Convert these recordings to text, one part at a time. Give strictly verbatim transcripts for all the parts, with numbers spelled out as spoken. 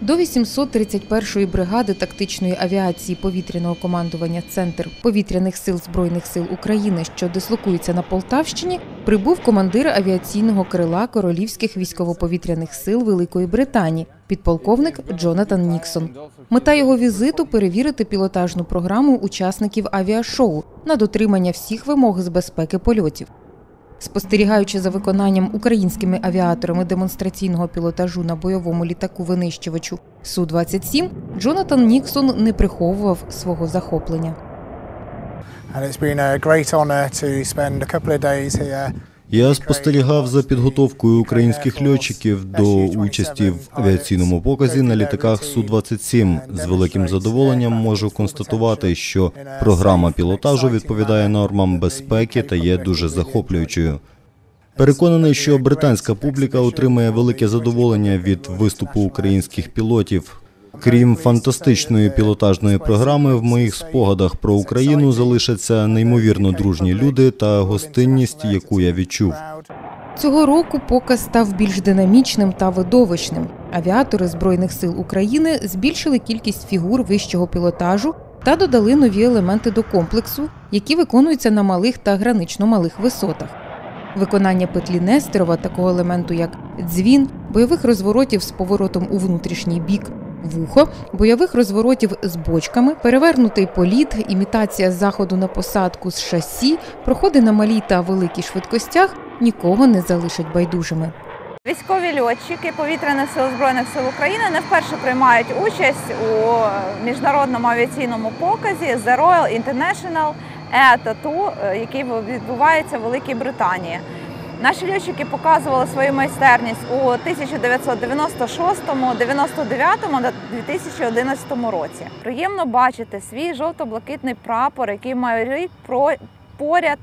До вісімсот тридцять першої бригади тактичної авіації повітряного командування «Центр повітряних сил Збройних сил України», що дислокується на Полтавщині, прибув командир авіаційного крила Королівських військово-повітряних сил Великої Британії, підполковник Джонатан Ніксон. Мета його візиту – перевірити пілотажну програму учасників авіашоу на дотримання всіх вимог з безпеки польотів. Спостерігаючи за виконанням українськими авіаторами демонстраційного пілотажу на бойовому літаку-винищувачу Су двадцять сім, Джонатан Ніксон не приховував свого захоплення. Я спостерігав за підготовкою українських льотчиків до участі в авіаційному показі на літаках Су двадцять сім. З великим задоволенням можу констатувати, що програма пілотажу відповідає нормам безпеки та є дуже захоплюючою. Переконаний, що британська публіка отримає велике задоволення від виступу українських пілотів. Крім фантастичної пілотажної програми, в моїх спогадах про Україну залишаться неймовірно дружні люди та гостинність, яку я відчув. Цього року показ став більш динамічним та видовищним. Авіатори Збройних сил України збільшили кількість фігур вищого пілотажу та додали нові елементи до комплексу, які виконуються на малих та гранично малих висотах. Виконання петлі Нестерова, такого елементу як дзвін, бойових розворотів з поворотом у внутрішній бік, вухо, бойових розворотів з бочками, перевернутий політ, імітація заходу на посадку з шасі, проходи на малій та великій швидкостях нікого не залишать байдужими. Військові льотчики Повітряних сил Збройних сил України не вперше приймають участь у міжнародному авіаційному показі The Royal International Air Tattoo, який відбувається в Великій Британії. Наші льотчики показували свою майстерність у тисяча дев'ятсот дев'яносто шостому, дев'яносто дев'ятому та дві тисячі одинадцятому році. Приємно бачити свій жовто-блакитний прапор, який має поряд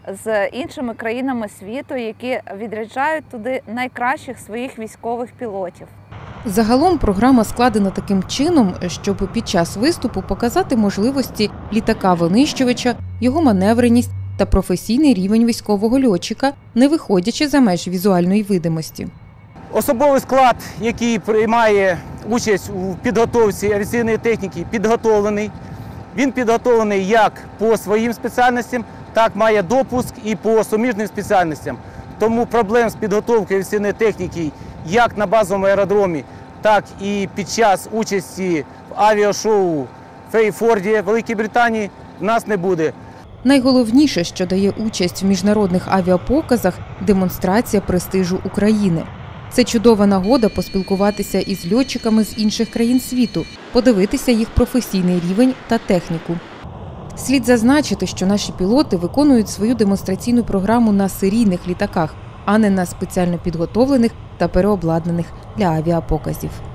з іншими країнами світу, які відряджають туди найкращих своїх військових пілотів. Загалом програма складена таким чином, щоб під час виступу показати можливості літака-винищувача, його маневреність та професійний рівень військового льотчика, не виходячи за межі візуальної видимості. Особовий склад, який приймає участь у підготовці авіаційної техніки, підготовлений. Він підготовлений як по своїм спеціальностям, так має допуск і по суміжним спеціальностям. Тому проблем з підготовкою авіаційної техніки як на базовому аеродромі, так і під час участі в авіашоу в Фейфорді, Великій Британії, в нас не буде. Найголовніше, що дає участь в міжнародних авіапоказах – демонстрація престижу України. Це чудова нагода поспілкуватися із льотчиками з інших країн світу, подивитися їх професійний рівень та техніку. Слід зазначити, що наші пілоти виконують свою демонстраційну програму на серійних літаках, а не на спеціально підготовлених та переобладнаних для авіапоказів.